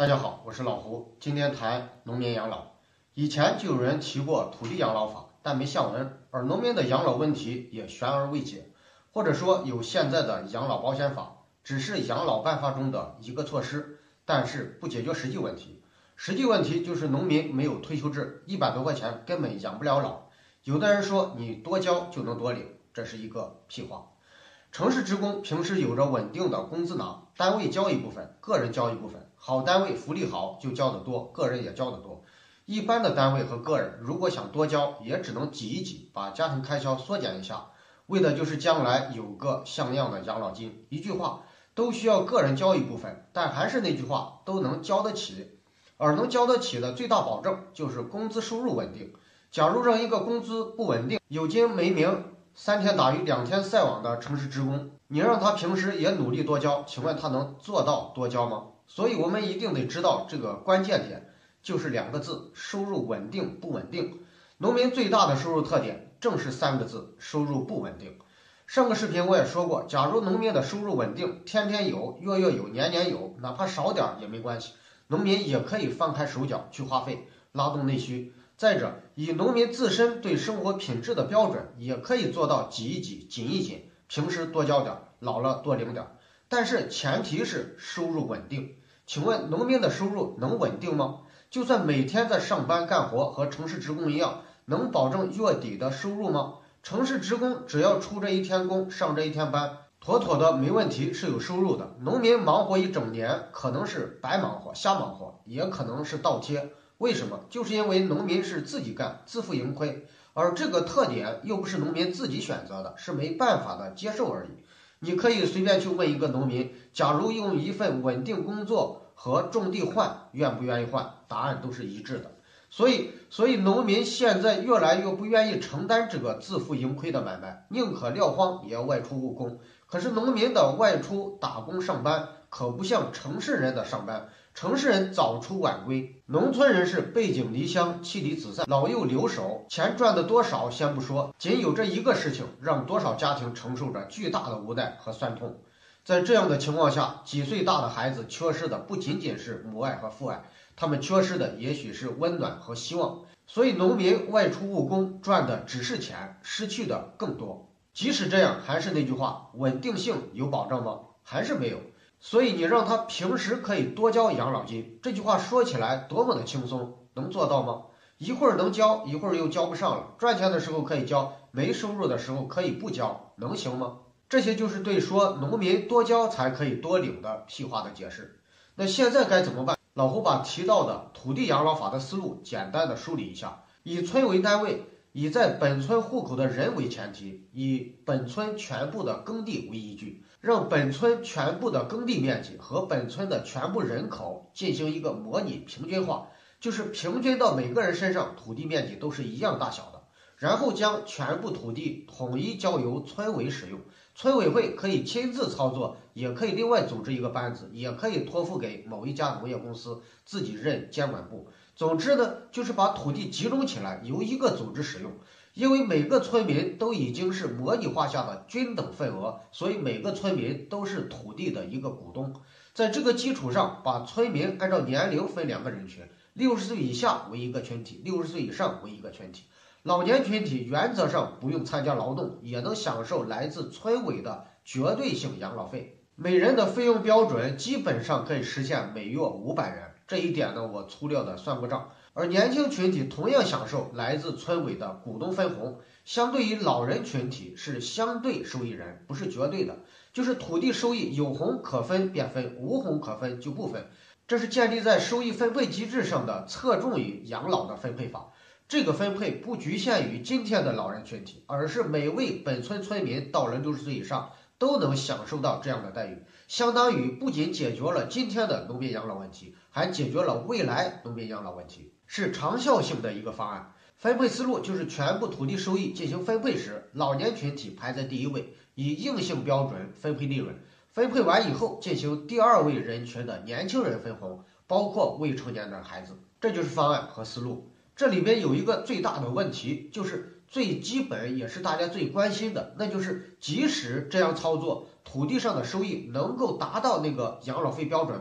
大家好，我是老胡，今天谈农民养老。以前就有人提过土地养老法，但没下文，而农民的养老问题也悬而未解，或者说有现在的养老保险法，只是养老办法中的一个措施，但是不解决实际问题。实际问题就是农民没有退休制，100多块钱根本养不了老。有的人说你多交就能多领，这是一个屁话。城市职工平时有着稳定的工资拿，单位交一部分，个人交一部分。好单位福利好就交得多，个人也交得多。一般的单位和个人如果想多交，也只能挤一挤，把家庭开销缩减一下，为的就是将来有个像样的养老金。一句话，都需要个人交一部分，但还是那句话，都能交得起。而能交得起的最大保证就是工资收入稳定。假如让一个工资不稳定、有金没名、3天打鱼2天晒网的城市职工，你让他平时也努力多交，请问他能做到多交吗？所以我们一定得知道这个关键点，就是2个字：收入稳定不稳定。农民最大的收入特点正是3个字：收入不稳定。上个视频我也说过，假如农民的收入稳定，天天有、月月有、年年有，哪怕少点也没关系，农民也可以放开手脚去花费，拉动内需。再者，以农民自身对生活品质的标准，也可以做到挤一挤、紧一紧，平时多交点，老了多领点。但是前提是收入稳定。请问农民的收入能稳定吗？就算每天在上班干活，和城市职工一样，能保证月底的收入吗？城市职工只要出这一天工，上这一天班，妥妥的没问题，是有收入的。农民忙活一整年，可能是白忙活、瞎忙活，也可能是倒贴。为什么？就是因为农民是自己干，自负盈亏，而这个特点又不是农民自己选择的，是没办法的接受而已。你可以随便去问一个农民，假如用一份稳定工作和种地换，愿不愿意换？答案都是一致的。所以农民现在越来越不愿意承担这个自负盈亏的买卖，宁可撂荒也要外出务工。可是农民的外出打工上班可不像城市人的上班，城市人早出晚归，农村人是背井离乡、妻离子散、老幼留守，钱赚的多少先不说，仅有这一个事情让多少家庭承受着巨大的无奈和酸痛。在这样的情况下，几岁大的孩子缺失的不仅仅是母爱和父爱，他们缺失的也许是温暖和希望。所以农民外出务工赚的只是钱，失去的更多。即使这样，还是那句话，稳定性有保障吗？还是没有。所以你让他平时可以多交养老金，这句话说起来多么的轻松，能做到吗？一会儿能交，一会儿又交不上了，赚钱的时候可以交，没收入的时候可以不交，能行吗？这些就是对说农民多交才可以多领的屁话的解释。那现在该怎么办？老胡把提到的土地养老法的思路简单的梳理一下：以村为单位，以在本村户口的人为前提，以本村全部的耕地为依据，让本村全部的耕地面积和本村的全部人口进行一个模拟平均化，就是平均到每个人身上土地面积都是一样大小的。然后将全部土地统一交由村委使用，村委会可以亲自操作，也可以另外组织一个班子，也可以托付给某一家农业公司自己任监管部。总之呢，就是把土地集中起来，由一个组织使用。因为每个村民都已经是模拟化下的均等份额，所以每个村民都是土地的一个股东。在这个基础上，把村民按照年龄分2个人群，60岁以下为一个群体，60岁以上为一个群体。老年群体原则上不用参加劳动，也能享受来自村委的绝对性养老费。每人的费用标准基本上可以实现每月500元，这一点呢我粗略的算过账。而年轻群体同样享受来自村委的股东分红，相对于老人群体是相对受益人，不是绝对的，就是土地收益有红可分便分，无红可分就不分。这是建立在收益分配机制上的侧重于养老的分配法。这个分配不局限于今天的老人群体，而是每位本村村民到了60岁以上都能享受到这样的待遇，相当于不仅解决了今天的农民养老问题，还解决了未来农民养老问题，是长效性的一个方案。分配思路就是全部土地收益进行分配时，老年群体排在第1位，以硬性标准分配利润，分配完以后进行第2位人群的年轻人分红，包括未成年的孩子。这就是方案和思路。这里边有一个最大的问题，就是最基本也是大家最关心的，那就是即使这样操作，土地上的收益能够达到那个养老费标准吗？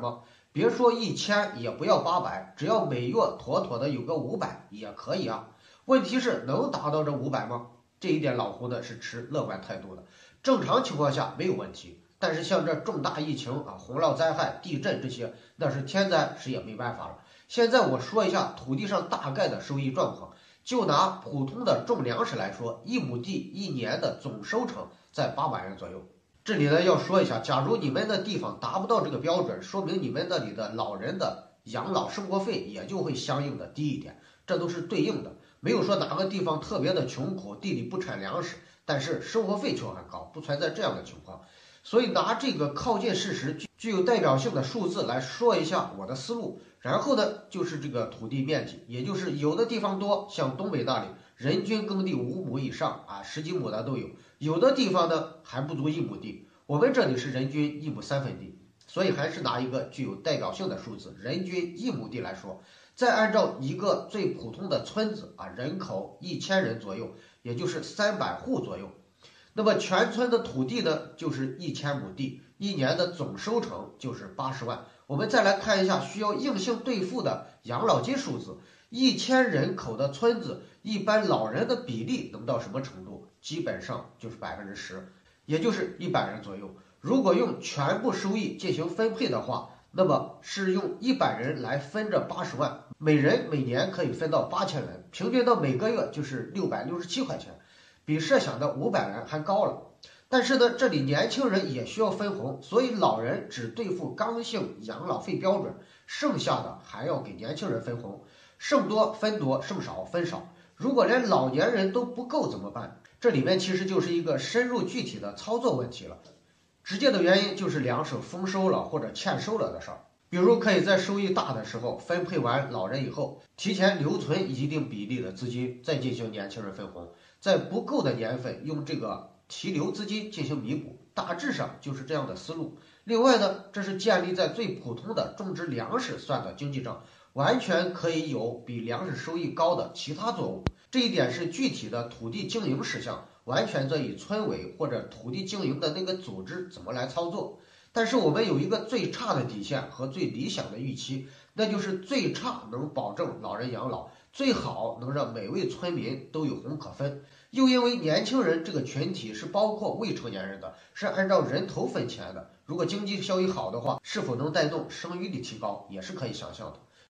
别说1000，也不要800，只要每月妥妥的有个500也可以啊。问题是能达到这500吗？这一点老胡呢是持乐观态度的。正常情况下没有问题，但是像这重大疫情啊、洪涝灾害、地震这些，那是天灾，谁也没办法了。现在我说一下土地上大概的收益状况。就拿普通的种粮食来说，1亩地1年的总收成在800元左右。这里呢要说一下，假如你们的地方达不到这个标准，说明你们那里的老人的养老生活费也就会相应的低一点，这都是对应的。没有说哪个地方特别的穷苦，地里不产粮食，但是生活费却很高，不存在这样的情况。所以拿这个靠近事实、具有代表性的数字来说一下我的思路。然后呢，就是这个土地面积，也就是有的地方多，像东北那里，人均耕地5亩以上啊，10几亩的都有；有的地方呢还不足1亩地，我们这里是人均1亩3分地。所以还是拿一个具有代表性的数字，人均1亩地来说，再按照一个最普通的村子啊，人口1000人左右，也就是300户左右。那么全村的土地呢，就是1000亩地，一年的总收成就是80万。我们再来看一下需要硬性兑付的养老金数字，1000人口的村子，一般老人的比例能到什么程度？基本上就是10%，也就是100人左右。如果用全部收益进行分配的话，那么是用100人来分这80万，每人每年可以分到8000元，平均到每个月就是667块钱。比设想的500元还高了。但是呢，这里年轻人也需要分红，所以老人只兑付刚性养老费标准，剩下的还要给年轻人分红，剩多分多，剩少分少。如果连老年人都不够怎么办？这里面其实就是一个深入具体的操作问题了。直接的原因就是粮食丰收了或者欠收了的事儿。比如可以在收益大的时候分配完老人以后，提前留存一定比例的资金，再进行年轻人分红。在不够的年份用这个提留资金进行弥补，大致上就是这样的思路。另外呢，这是建立在最普通的种植粮食算的经济上，完全可以有比粮食收益高的其他作物。这一点是具体的土地经营事项，完全在以村委或者土地经营的那个组织怎么来操作。但是我们有一个最差的底线和最理想的预期，那就是最差能保证老人养老，最好能让每位村民都有红可分。又因为年轻人这个群体是包括未成年人的，是按照人头分钱的，如果经济效益好的话，是否能带动生育率提高，也是可以想象的。